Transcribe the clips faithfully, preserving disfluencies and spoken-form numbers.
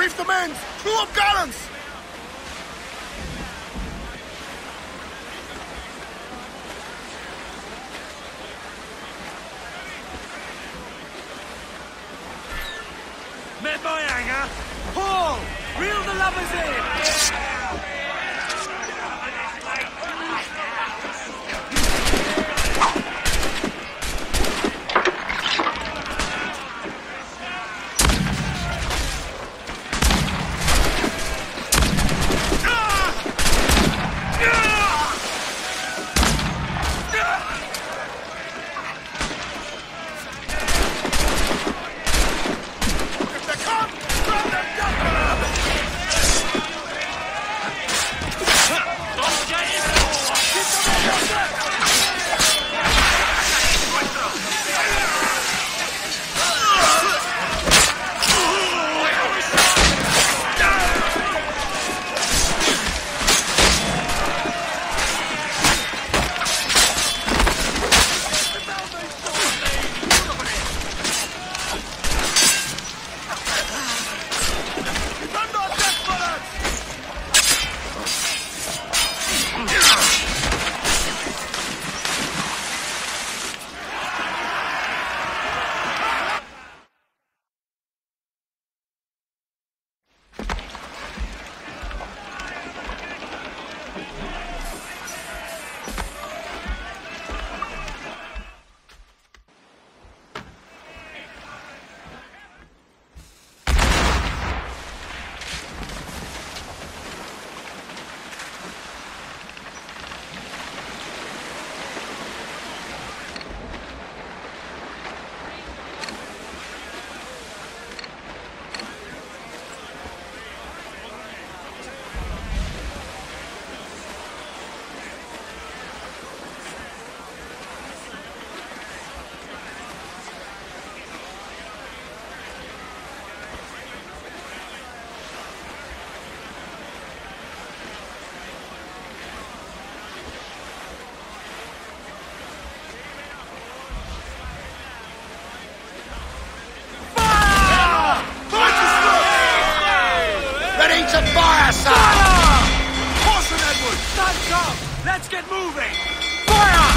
Reef the men! Crew up gallants! Met my hanger. Paul! Reel the lovers in! Let's get moving! Fire!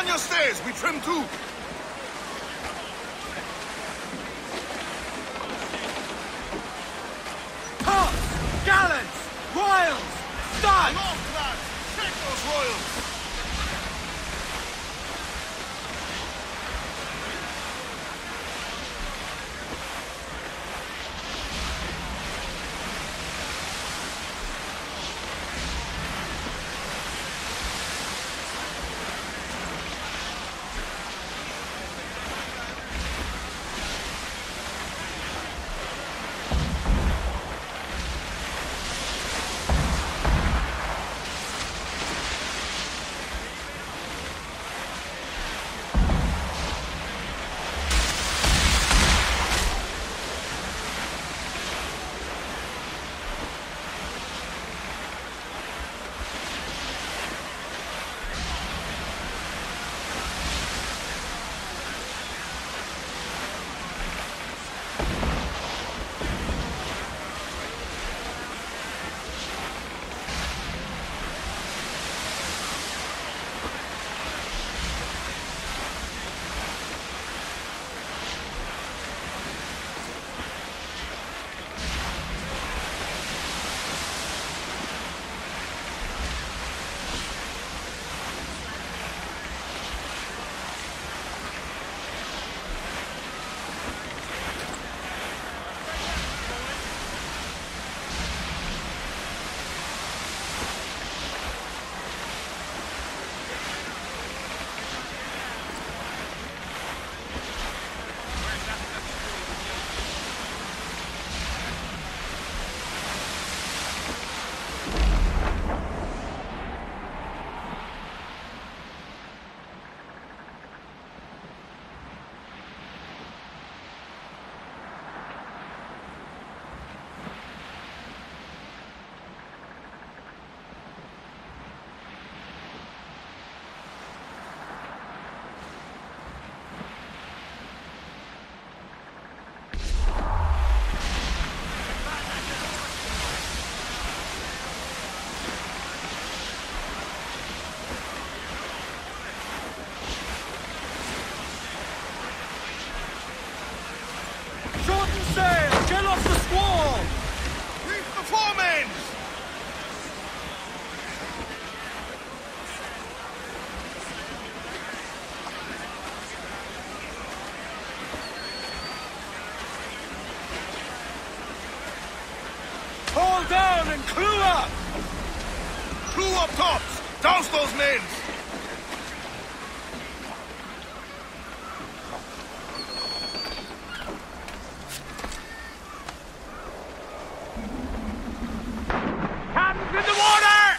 Man your stairs, we trim too. Tops! Gallants! Royals! Studs! Aloft, lads! Take those royals! Shorten sail! Get off the squall! Reef the foremans! Haul down and clew up! Crew up tops! Douse those men! Hands in the water!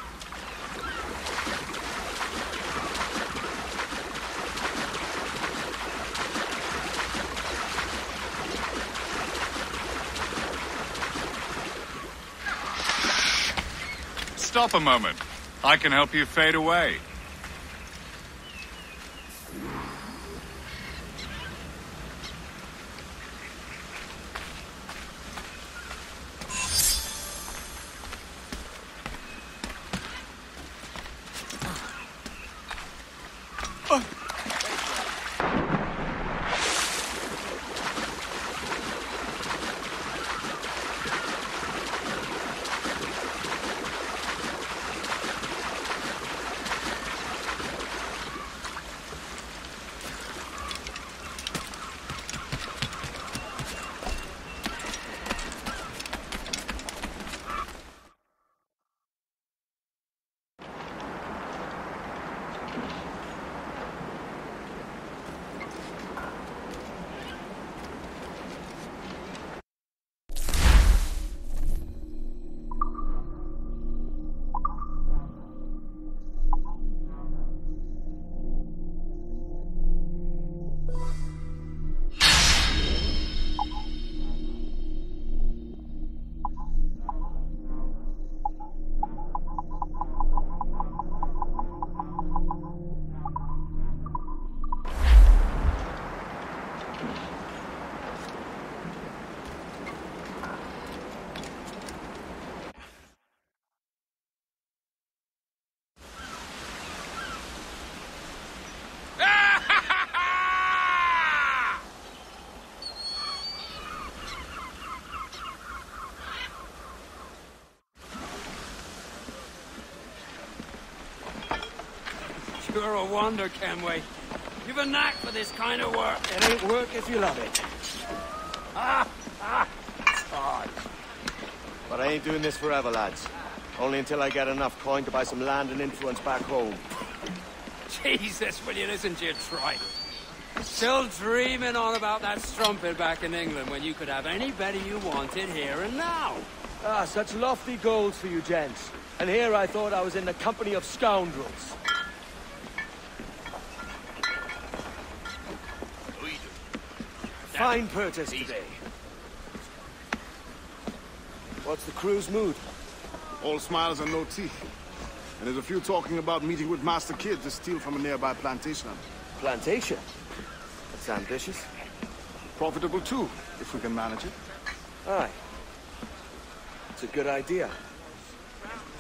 Stop a moment. I can help you fade away. You're a wonder, Kenway. You've a knack for this kind of work. It ain't work if you love it. Ah! Ah! God. But I ain't doing this forever, lads. Only until I get enough coin to buy some land and influence back home. Jesus, will you listen to your tripe? Still dreaming on about that strumpet back in England when you could have anybody you wanted here and now. Ah, such lofty goals for you gents. And here I thought I was in the company of scoundrels. Fine purchase today. What's the crew's mood? All smiles and no teeth. And there's a few talking about meeting with Master Kid to steal from a nearby plantation. Plantation? That's ambitious. Profitable too, if we can manage it. Aye. It's a good idea.